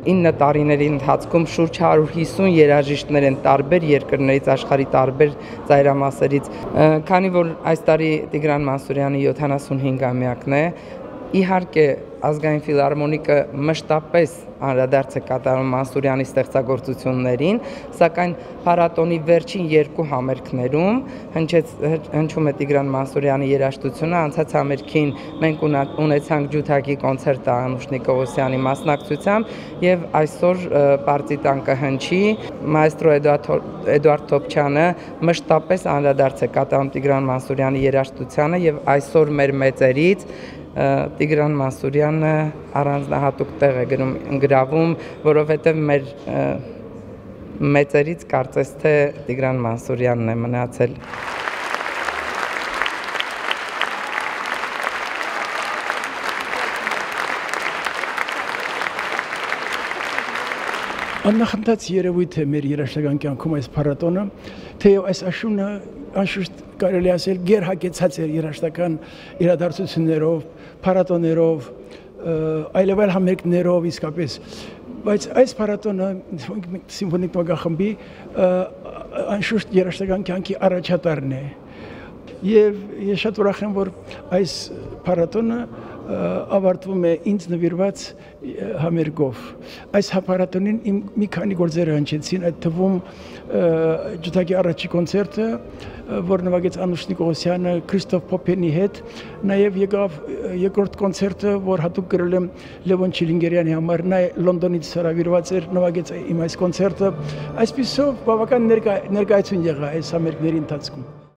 9 տարիների ընթացքում շուրջ 150 երաժիշտներ են տարբեր երկրներից, աշխարհի տարբեր ծայրամասերից, քանի որ այս տարի Տիգրան Մանսուրյանի 75-ամյակն է, իհարկե ազգային ֆիլհարմոնիկը մշտապես անդրադարձ է կատարում Մանսուրյանի ստեղծագործություններին, սակայն փառատոնի վերջին 2 համերգներում հնչում է Տիգրան Մանսուրյանի երաժշտությունը, անցած համերգին մենք ունեցանք ջութակի կոնցերտը Անուշ Նիկողոսյանի մասնակցությամբ եւ այսօր պարծի տան կհնչի մայստրո Էդուարդ Թոփչյանը մշտապես անդրադարձ է կատարում Տիգրան Մանսուրյանի երաժշտությանը եւ այսօր մեր մեծերից Տիգրան Մանսուրյանը առանձնահատուկ տեղ է գրավում, որովհետև մեր մեծերից կարծես թե Տիգրան Մանսուրյանն է մնացել։ Աննախընթաց երևույթ է մեր երաժշտական կյանքում այս փառատոնը, թեև այս աշունը անշուշտ կարելի ասել գերհագեցած էր երաժշտական իրադարձություններով, փառատոներով, այլևայլ համերգներով իսկապես, բայց այս փառատոնը սիմֆոնիկ նվագախմբի անշուշտ երաժշտական կյանքի առաջատարն է։ Եվ ես շատ ուրախ եմ, որ այս փառատոնը ավարտվում է ինձ նվիրված համերգով։ Այս փառատոնին իմ մի քանի գործեր հնչեցին, այդ թվում ջութակի առաջի կոնցերտը, որ նվագեց Անուշ Նիկողոսյանը Քրիստոֆ Փոփենի հետ, նաև եկավ երկրորդ կոնցերտը, որ հատուկ գրել եմ Լևոն Չիլինգերյանի համար, նա Լոնդոնից հրավիրված էր, նվագեց իմ այս կոնցերտը, այսպիսով բավական ներկայություն եղա այս համերգների ընթացքում։